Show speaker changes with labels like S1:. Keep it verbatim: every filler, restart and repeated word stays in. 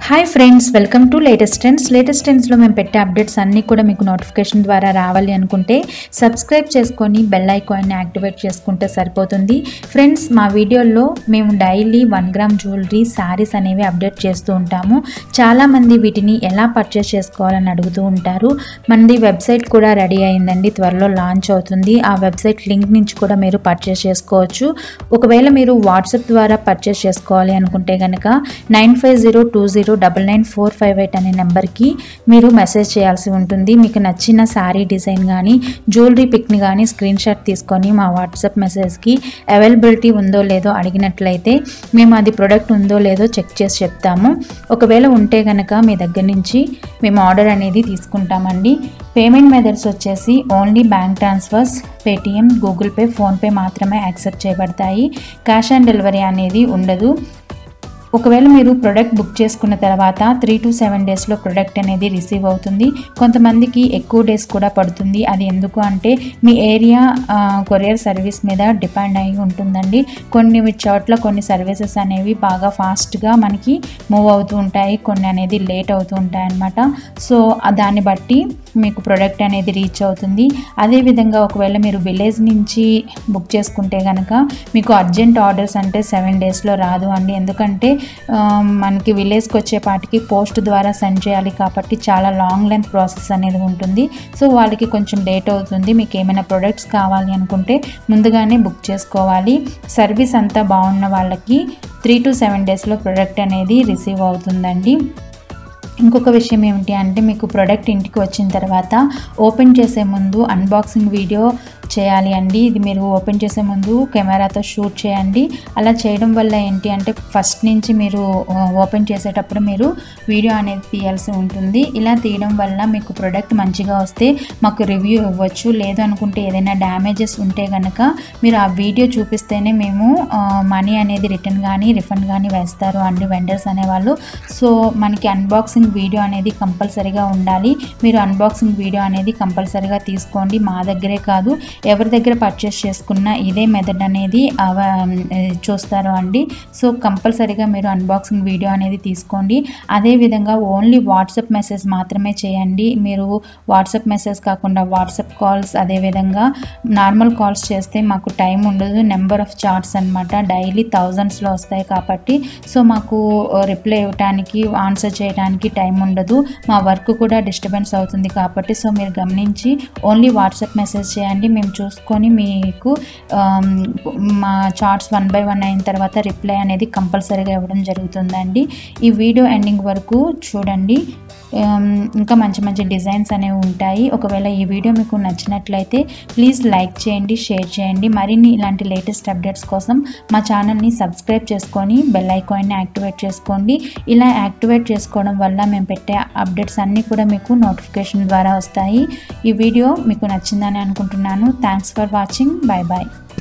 S1: Hi friends, welcome to latest trends. Latest ట్రెండ్స్లో మేము పెట్టే అప్డేట్స్ అన్నీ కూడా మీకు నోటిఫికేషన్ ద్వారా రావాలి అనుకుంటే సబ్స్క్రైబ్ చేసుకొని బెల్ ఐకాన్ని యాక్టివేట్ చేసుకుంటే సరిపోతుంది. ఫ్రెండ్స్, మా వీడియోల్లో మేము daily one gram jewellery saris అనేవి అప్డేట్ చేస్తూ ఉంటాము. చాలామంది వీటిని ఎలా పర్చేస్ చేసుకోవాలని అడుగుతూ ఉంటారు. మనది వెబ్సైట్ కూడా రెడీ అయిందండి, త్వరలో లాంచ్ అవుతుంది. ఆ వెబ్సైట్ లింక్ నుంచి కూడా మీరు పర్చేస్ చేసుకోవచ్చు. ఒకవేళ మీరు వాట్సాప్ ద్వారా పర్చేస్ చేసుకోవాలి అనుకుంటే కనుక nine five zero two zero double nine four five eight అనే నెంబర్కి మీరు మెసేజ్ చేయాల్సి ఉంటుంది. మీకు నచ్చిన శారీ డిజైన్ కానీ జ్యువెలరీ పిక్ని కానీ స్క్రీన్ షాట్ తీసుకొని మా వాట్సాప్ మెసేజ్కి అవైలబిలిటీ ఉందో లేదో అడిగినట్లయితే మేము అది ప్రోడక్ట్ ఉందో లేదో చెక్ చేసి చెప్తాము. ఒకవేళ ఉంటే కనుక మీ దగ్గర నుంచి మేము ఆర్డర్ అనేది తీసుకుంటామండి. పేమెంట్ మెథడ్స్ వచ్చేసి only bank transfers, Paytm, Google pay, PhonePe మాత్రమే యాక్సెప్ట్ చేయబడతాయి. క్యాష్ ఆన్ డెలివరీ అనేది ఉండదు. ఒకవేళ మీరు ప్రోడక్ట్ బుక్ చేసుకున్న తర్వాత త్రీ టు సెవెన్ డేస్లో ప్రోడక్ట్ అనేది రిసీవ్ అవుతుంది. కొంతమందికి ఎక్కువ డేస్ కూడా పడుతుంది. అది ఎందుకు అంటే మీ ఏరియా కొరియర్ సర్వీస్ మీద డిపెండ్ అయి ఉంటుందండి. కొన్ని చోట్ల కొన్ని సర్వీసెస్ అనేవి బాగా ఫాస్ట్గా మనకి మూవ్ అవుతూ ఉంటాయి, కొన్ని అనేది లేట్ అవుతూ ఉంటాయి అన్నమాట. సో దాన్ని బట్టి మీకు ప్రోడక్ట్ అనేది రీచ్ అవుతుంది. అదేవిధంగా ఒకవేళ మీరు విలేజ్ నుంచి బుక్ చేసుకుంటే కనుక మీకు అర్జెంట్ ఆర్డర్స్ అంటే సెవెన్ డేస్లో రాదు అండి. ఎందుకంటే మనకి విలేజ్కి వచ్చేపాటికి పోస్ట్ ద్వారా సెండ్ చేయాలి కాబట్టి చాలా లాంగ్ లెంత్ ప్రాసెస్ అనేది ఉంటుంది. సో వాళ్ళకి కొంచెం లేట్ అవుతుంది. మీకు ఏమైనా ప్రొడక్ట్స్ కావాలి అనుకుంటే ముందుగానే బుక్ చేసుకోవాలి. సర్వీస్ అంతా బాగున్న వాళ్ళకి త్రీ టు సెవెన్ డేస్లో ప్రోడక్ట్ అనేది రిసీవ్ అవుతుందండి. ఇంకొక విషయం ఏమిటి అంటే మీకు ప్రోడక్ట్ ఇంటికి వచ్చిన తర్వాత ఓపెన్ చేసే ముందు అన్బాక్సింగ్ వీడియో చేయాలి అండి. ఇది మీరు ఓపెన్ చేసే ముందు కెమెరాతో షూట్ చేయండి. అలా చేయడం వల్ల ఏంటి అంటే ఫస్ట్ నుంచి మీరు ఓపెన్ చేసేటప్పుడు మీరు వీడియో అనేది తీయాల్సి ఉంటుంది. ఇలా తీయడం వల్ల మీకు ప్రోడక్ట్ మంచిగా వస్తే మాకు రివ్యూ ఇవ్వచ్చు. లేదు అనుకుంటే ఏదైనా డ్యామేజెస్ ఉంటే కనుక మీరు ఆ వీడియో చూపిస్తేనే మేము మనీ అనేది రిటర్న్ కానీ రిఫండ్ కానీ వేస్తారు అండి వెండర్స్ అనేవాళ్ళు. సో మనకి అన్బాక్సింగ్ వీడియో అనేది కంపల్సరీగా ఉండాలి. మీరు అన్బాక్సింగ్ వీడియో అనేది కంపల్సరీగా తీసుకోండి. మా దగ్గరే కాదు, ఎవరి దగ్గర పర్చేస్ చేసుకున్నా ఇదే మెథడ్ అనేది చూస్తారు అండి. సో కంపల్సరీగా మీరు అన్బాక్సింగ్ వీడియో అనేది తీసుకోండి. అదేవిధంగా ఓన్లీ వాట్సాప్ మెసేజ్ మాత్రమే చేయండి. మీరు వాట్సాప్ మెసేజ్ కాకుండా వాట్సాప్ కాల్స్, అదేవిధంగా నార్మల్ కాల్స్ చేస్తే మాకు టైం ఉండదు. నెంబర్ ఆఫ్ చార్ట్స్ అనమాట, డైలీ థౌజండ్స్లో వస్తాయి కాబట్టి సో మాకు రిప్లై ఇవ్వడానికి, ఆన్సర్ చేయడానికి టైం ఉండదు. మా వర్క్ కూడా డిస్టర్బెన్స్ అవుతుంది కాబట్టి సో మీరు గమనించి ఓన్లీ వాట్సాప్ మెసేజ్ చేయండి. మేము చూసుకొని మీకు మా చార్ట్స్ వన్ బై వన్ అయిన తర్వాత రిప్లై అనేది కంపల్సరీగా ఇవ్వడం జరుగుతుందండి. ఈ వీడియో ఎండింగ్ వరకు చూడండి, ఇంకా మంచి మంచి డిజైన్స్ అనేవి ఉంటాయి. ఒకవేళ ఈ వీడియో మీకు నచ్చినట్లయితే ప్లీజ్ లైక్ చేయండి, షేర్ చేయండి. మరిన్ని ఇలాంటి లేటెస్ట్ అప్డేట్స్ కోసం మా ఛానల్ని సబ్స్క్రైబ్ చేసుకొని బెల్ ఐకాన్ని యాక్టివేట్ చేసుకోండి. ఇలా యాక్టివేట్ చేసుకోవడం వల్ల మేము పెట్టే అప్డేట్స్ అన్నీ కూడా మీకు నోటిఫికేషన్ ద్వారా వస్తాయి. ఈ వీడియో మీకు నచ్చిందని అనుకుంటున్నాను. Thanks for watching. Bye bye.